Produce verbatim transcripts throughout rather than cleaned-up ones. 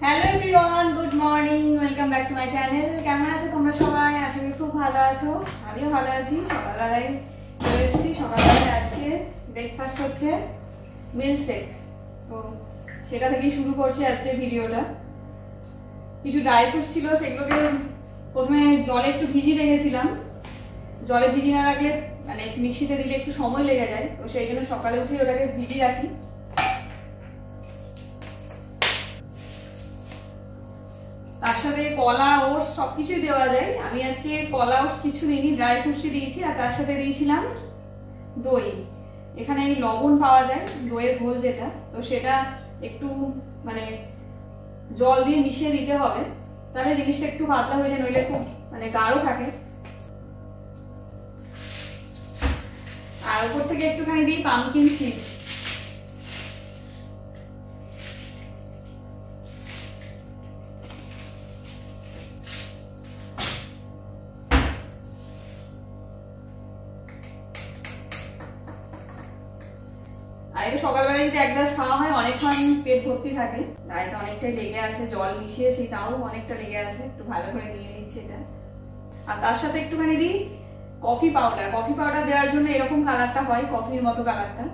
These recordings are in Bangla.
Hello everyone, good morning, welcome back to my channel. কেমন আছো তোমরা সবাই? আশা করি খুব ভালো আছো। আমিও ভালো আছি। সকালবেলায় চলে এসেছি। সকালবেলায় আজকে ব্রেকফাস্ট হচ্ছে মিল্কশেক, তো সেটা থেকেই শুরু করছি আজকের ভিডিওটা। কিছু ড্রাই ফ্রুটস ছিল, সেগুলোকে প্রথমে জলে একটু ভিজিয়ে রেখেছিলাম। জলে ভিজিয়ে না রাখলে মানে মিক্সিতে দিলে একটু সময় লেগে যায়, তো সেই জন্য সকালে উঠে ওটাকে ভিজিয়ে রাখি। তার সাথে কলা, ওটস সবকিছুই দেওয়া যায়। আমি আজকে কলা, ওটস কিছু দিইনি, ড্রাই ফ্রুটসই দিয়েছি। আর তার সাথে দিয়েছিলাম দই। এখানে লবণ পাওয়া যায়, দইয়ের ঘোল যেটা, তো সেটা একটু মানে জল দিয়ে মিশিয়ে দিতে হবে, তাহলে জিনিসটা একটু পাতলা হয়ে যায়, নইলে খুব মানে গাঢ় থাকে। আর উপর থেকে একটুখানি দিই পামকিন সিড। আর এটা সকালবেলা যদি এক গ্লাস খাওয়া হয় অনেকক্ষণ পেট ভর্তি থাকে। গায়েতে অনেকটাই লেগে আছে, জল মিশিয়েছি তাও অনেকটা লেগে আছে, একটু ভালো করে নিয়ে নিচ্ছি এটা। আর তার সাথে একটুখানি দিই কফি পাউডার। কফি পাউডার দেওয়ার জন্য এরকম কালারটা হয়, কফির মতো কালারটা।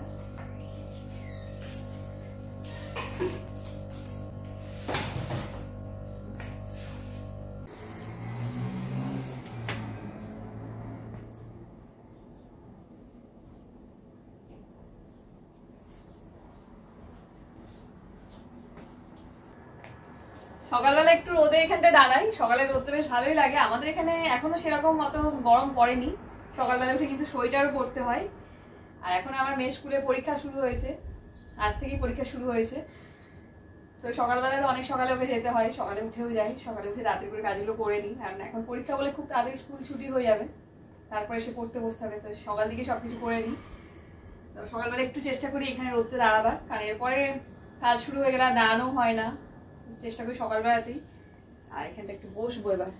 সকালবেলা একটু রোদে এখানটায় দাঁড়াই। সকালে রোদটা বেশ ভালোই লাগে। আমাদের এখানে এখনো সেরকম অত গরম পড়েনি। সকালবেলা উঠে কিন্তু সোয়েটারও পরতে হয়। আর এখন আমার মেয়ে স্কুলে পরীক্ষা শুরু হয়েছে, আজ থেকেই পরীক্ষা শুরু হয়েছে। তো সকালবেলায় তো অনেক সকালে ওকে যেতে হয়, সকালে উঠেও যাই। সকালে উঠে তাড়াতাড়ি করে কাজগুলো করে নিই, কারণ এখন পরীক্ষা বলে খুব তাড়াতাড়ি স্কুল ছুটি হয়ে যাবে, তারপরে সে পড়তে বসতে হবে। তো সকাল দিকে সবকিছু করে নিই। তো সকালবেলা একটু চেষ্টা করি এখানে রোদতে দাঁড়াবার, কারণ এরপরে কাজ শুরু হয়ে গেলে দাঁড়ানো হয় না। চেষ্টা করি সকালবেলাতেই। আর এখানটা একটু বসবো এবার।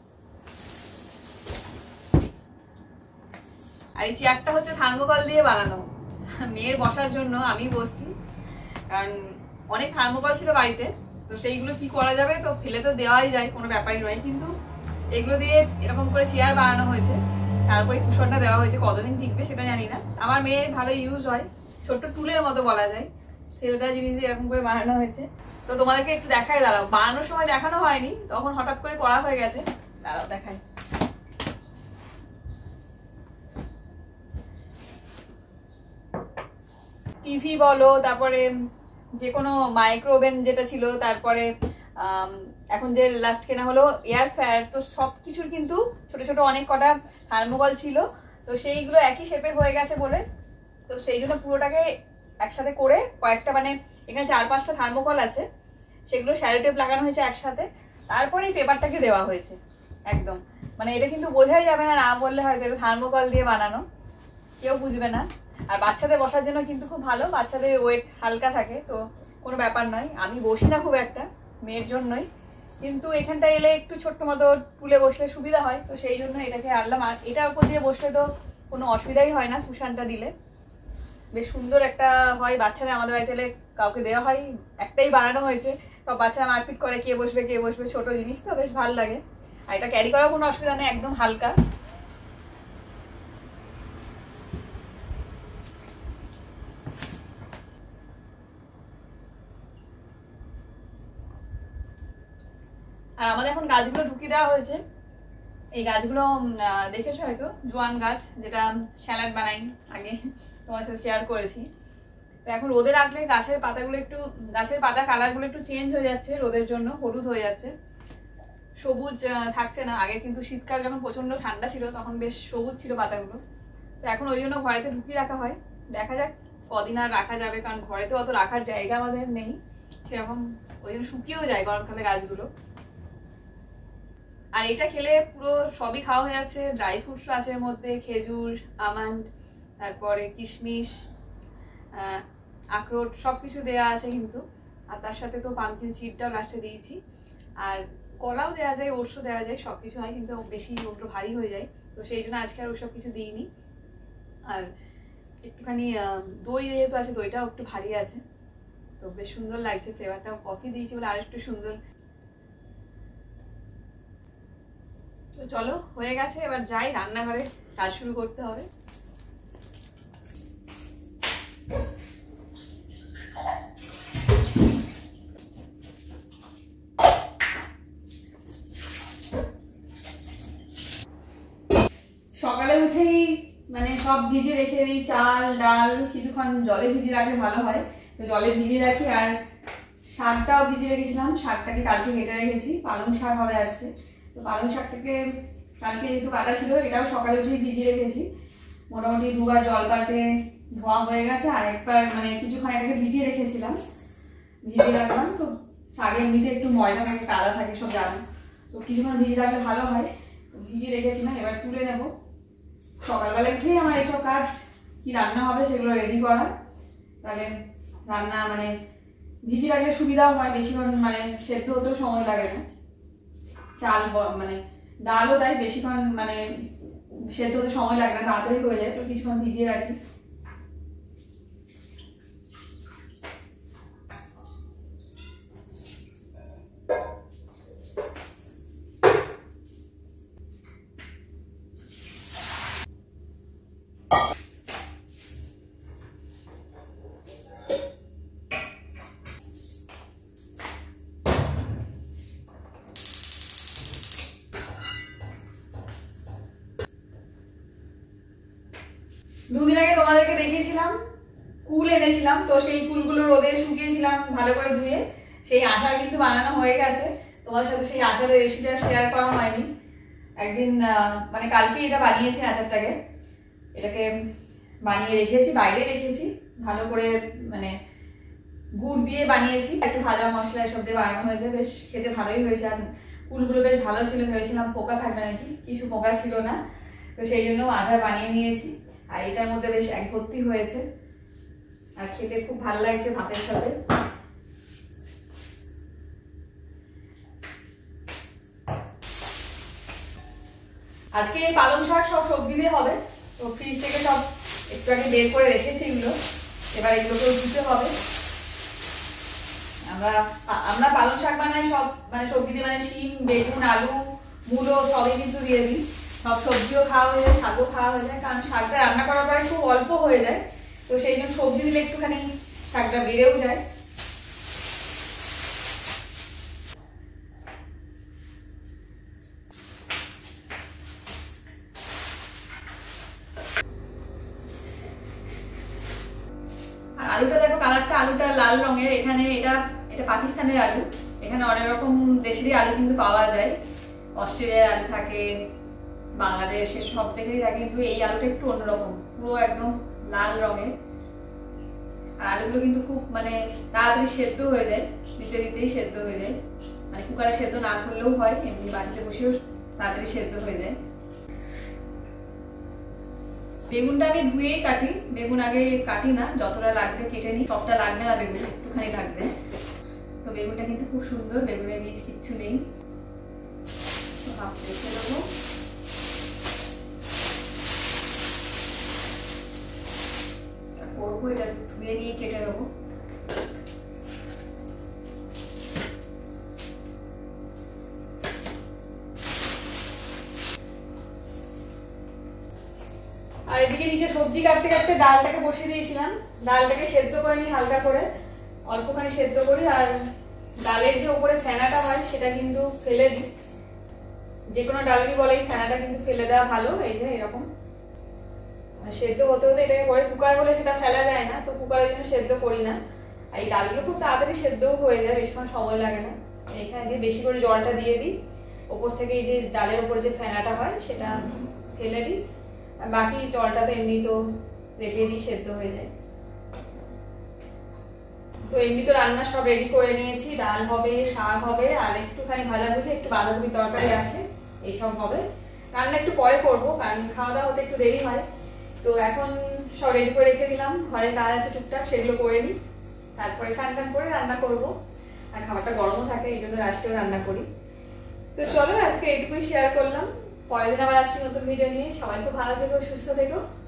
আর এই চেয়ারটা হচ্ছে থার্মোকল দিয়ে বানানো, মেয়ের বসার জন্য আমি বসছি। কারণ অনেক থার্মোকল ছিল বাড়িতে, তো সেইগুলো কি করা যাবে, তো ফেলে তো দেওয়াই যায়, কোনো ব্যাপারই নয়। কিন্তু এগুলো দিয়ে এরকম করে চেয়ার বানানো হয়েছে, তারপরে কুশনটা দেওয়া হয়েছে। কতদিন টিকবে সেটা জানি না। আমার মেয়ের ভালো ইউজ হয়, ছোট্ট টুলের মতো বলা যায়। ফেলে দেওয়া জিনিস দিয়ে এরকম করে বানানো হয়েছে। তো তোমাদেরকে একটু দেখাই, দাঁড়াও। বানানোর সময় দেখানো হয়নি, তখন হঠাৎ করে করা হয়ে গেছে। দাঁড়াও দেখাই। টিভি বলো, তারপরে যে কোনো মাইক্রো ওভেন যেটা ছিল, তারপরে এখন যে লাস্ট কেনা হলো এয়ার ফ্রায়ার, তো সব কিছুর কিন্তু ছোট ছোট অনেক কটা থার্মোকল ছিল। তো সেইগুলো একই শেপের হয়ে গেছে বলে, তো সেই জন্য পুরোটাকে একসাথে করে কয়েকটা মানে এখানে চার পাঁচটা থার্মোকল আছে, সেগুলো শ্যালো টেপ লাগানো হয়েছে একসাথে। তারপরে এই পেপারটাকে দেওয়া হয়েছে একদম। মানে এটা কিন্তু বোঝাই যাবে না, না বললে হয়তো এটা থার্মোকল দিয়ে বানানো, কেউ বুঝবে না। আর বাচ্চাদের বসার জন্য কিন্তু খুব ভালো, বাচ্চাদের ওয়েট হালকা থাকে, তো কোনো ব্যাপার নয়। আমি বসি না খুব একটা, মেয়ের জন্যই। কিন্তু এখানটা এলে একটু ছোট্ট মতো টুলে বসলে সুবিধা হয়, তো সেই জন্য এটাকে আনলাম। আর এটার উপর দিয়ে বসলে তো কোনো অসুবিধাই হয় না, কুশনটা দিলে বেশ সুন্দর একটা হয়। বাচ্চারা আমাদের বাড়িতে এলে কাউকে দেওয়া হয়, একটাই বানানো হয়েছে। সব বাচ্চারা মারপিট করে কে বসবে কে বসবে, ছোট জিনিস তো বেশ ভালো লাগে। আর এটা ক্যারি করার কোনো অসুবিধা নেই, একদম হালকা। আর আমাদের এখন গাছগুলো ঢুকিয়ে দেওয়া হয়েছে। এই গাছগুলো দেখেছো হয়তো, জোয়ান গাছ, যেটা স্যালাড বানাই, আগে তোমার সাথে শেয়ার করেছি। তো এখন রোদে রাখলে গাছের পাতাগুলো একটু, গাছের পাতা কালারগুলো একটু চেঞ্জ হয়ে যাচ্ছে রোদের জন্য, হলুদ হয়ে যাচ্ছে, সবুজ থাকছে না। আগে কিন্তু শীতকাল যখন প্রচন্ড ঠান্ডা ছিল তখন বেশ সবুজ ছিল পাতাগুলো। তো এখন ওই জন্য ঘরেতে ঢুকিয়ে রাখা হয়। দেখা যাক কদিন আর রাখা যাবে, কারণ ঘরে তো অত রাখার জায়গা আমাদের নেই সেরকম, ওই জন্য শুকিয়েও যায় গরমকালে গাছগুলো। আর এটা খেলে পুরো সবই খাওয়া হয়ে যাচ্ছে। ড্রাই ফ্রুটস আছে এর মধ্যে, খেজুর, আমন্ড, তারপরে কিশমিশ, আখরোট, সবকিছু দেওয়া আছে কিন্তু। আর তার সাথে তো পামকিন সিডটাও লাস্টে দিয়েছি। আর কলাও দেওয়া যায়, ওটসও দেওয়া যায়, সবকিছু হয়, কিন্তু বেশি ওগুলো ভারী হয়ে যায়, তো সেই জন্য আজকে আর ওসব কিছু দিইনি। আর একটুখানি দই যেহেতু আছে, দইটাও একটু ভারী আছে, তো বেশ সুন্দর লাগছে ফ্লেভারটা, কফি দিয়েছি বলে আর একটু সুন্দর। তো চলো হয়ে গেছে, এবার যাই রান্নাঘরে কাজ শুরু করতে হবে। সকালে উঠেই মানে সব ভিজে রেখে দিই, চাল ডাল কিছুক্ষণ জলে ভিজিয়ে রাখলে ভালো হয়, তো জলে ভিজিয়ে রাখি। আর শাকটাও ভিজিয়ে রেখেছিলাম, শাকটাকে কালকে কেটে রেখেছি, পালং শাক হবে আজকে। তো পালং শাকটাকে কালকে যেহেতু কাটা ছিল, এটাও সকালে উঠেই ভিজিয়ে রেখেছি। মোটামুটি দুবার জল পাল্টে ধোয়া হয়ে গেছে, আর একবার মানে কিছুক্ষণ এটাকে ভিজিয়ে রেখেছিলাম, ভিজিয়ে রাখলাম। তো শাকে এমনিতে একটু ময়দা থাকে, কাদা থাকে, সব জানো, তো কিছুক্ষণ ভিজিয়ে রাখলে ভালো হয়। তো ভিজিয়ে রেখেছিলাম, এবার তুলে নেবো। সকালবেলা উঠেই আমার এইসব কাজ, কি রান্না হবে সেগুলো রেডি করা, তাহলে রান্না মানে ভিজিয়ে রাখলে সুবিধাও হয়, বেশিক্ষণ মানে সেদ্ধ হতেও সময় লাগে না। চাল মানে ডালও তাই বেশিক্ষণ মানে সেদ্ধ হতে সময় লাগে না, তাড়াতাড়ি হয়ে যায়, তো কিছুক্ষণ ভিজিয়ে রাখি। দুদিন আগে তোমাদেরকে দেখিয়েছিলাম কুল এনেছিলাম, তো সেই কুলগুলো রোদে শুকিয়েছিলাম ভালো করে ধুয়ে, সেই আচার কিন্তু বানানো হয়ে গেছে। তোমার সাথে সেই আচারের রেসিপিটা শেয়ার করা হয়নি। একদিন মানে কালকে এটা বানিয়েছি আচারটাকে, এটাকে বানিয়ে রেখেছি, বাইরে রেখেছি ভালো করে, মানে গুড় দিয়ে বানিয়েছি, একটু ভাজা মশলা এসব দিয়ে বানানো হয়েছে, বেশ খেতে ভালোই হয়েছে। আর কুলগুলো বেশ ভালো ছিল, ভেবেছিলাম পোকা থাকবে নাকি, কিছু পোকা ছিল না, তো সেই জন্য আচার বানিয়ে নিয়েছি। আর এটার মধ্যে বেশ এক ভর্তি হয়েছে, আর খেতে খুব ভালো লাগছে ভাতের সাথে। আজকে এই পালং শাক সব সবজি দিয়ে হবে, তো ফ্রিজ থেকে সব একটু আগে বের করে রেখেছি এগুলো, এবার এগুলোকেও দিতে হবে। আমরা আমরা পালং শাক বানাই সব মানে সবজি দিয়ে, মানে শিম বেগুন আলু মূলো সবই কিন্তু দিয়ে দিই, সব সবজিও খাওয়া হয়ে যায়, শাকও খাওয়া হয়ে যায়, কারণ শাকটা রান্না করার পরে খুব অল্প হয়ে যায়, তো সেই জন্য সবজি দিলে একটুখানি শাকটা বেড়েও যায়। আর আলুটা দেখো কালারটা, আলুটা লাল রঙের, এখানে এটা এটা পাকিস্তানের আলু, এখানে অনেক রকম দেশেরই আলু কিন্তু পাওয়া যায়, অস্ট্রেলিয়ার আলু থাকে, বাংলাদেশের সব থেকেই থাকে, কিন্তু এই আলুটা একটু অন্যরকম, পুরো একদম লাল রঙের। আর আলুগুলো কিন্তু খুব মানে তাড়াতাড়ি সেদ্ধ হয়ে যায়, দিতে দিতেই সেদ্ধ হয়ে যায়, মানে কুকারে সেদ্ধ না করলেও হয়, এমনি বাড়িতে বসেও তাড়াতাড়ি সেদ্ধ হয়ে যায়। বেগুনটা আমি ধুয়েই কাটি, বেগুন আগে কাটি না, যতটা লাগবে কেটে নিই, সবটা লাগবে না, বেগুন একটুখানি লাগবে। তো বেগুনটা কিন্তু খুব সুন্দর, বেগুনের বীজ কিচ্ছু নেই, হাফ রেখে দেবো। করবো এটা ধুয়ে নিয়ে কেটে নেবো। আর এদিকে নিচে সবজি কাটতে কাটতে ডালটাকে বসিয়ে দিয়েছিলাম, ডালটাকে সেদ্ধ করে নিই হালকা করে, অল্পখানি সেদ্ধ করি। আর ডালের যে উপরে ফেনাটা হয় সেটা কিন্তু ফেলে দিই, যে কোনো ডালেরই বলে এই ফেনাটা কিন্তু ফেলে দেওয়া ভালো। এই যে এরকম সেদ্ধ হতে হতে এটাকে পরে কুকার হলে সেটা ফেলা যায় না, তো কুকারের জন্য সেদ্ধ করি না। আর এই ডালগুলো খুব তাড়াতাড়ি সেদ্ধও হয়ে যায়, বেশিক্ষণ সময় লাগে না। এখানে দিয়ে বেশি করে জলটা দিয়ে দিই, ওপর থেকে এই যে ডালের উপর যে ফেনাটা হয় সেটা ফেলে দিই, আর বাকি জলটা তো এমনি তো রেখে দিই, সেদ্ধ হয়ে যায়। তো এমনি তো রান্না সব রেডি করে নিয়েছি, ডাল হবে, শাক হবে, আর একটুখানি ভাজা ভুজি, একটু বাঁধাকপি তরকারি আছে, এইসব হবে। রান্না একটু পরে করবো, কারণ খাওয়া দাওয়া হতে একটু দেরি হয়। তো এখন সব রেডি করে রেখে দিলাম, ঘরে কাজ আছে টুকটাক, সেগুলো করে নিই, তারপরে স্নান টান করে রান্না করবো। আর খাবারটা গরমও থাকে, এই জন্য লাস্টেও রান্না করি। তো চলো আজকে এইটুকুই শেয়ার করলাম, পরের দিন আবার আসছি নতুন ভিডিও নিয়ে। সবাই খুব ভালো থেকো, সুস্থ থেকো।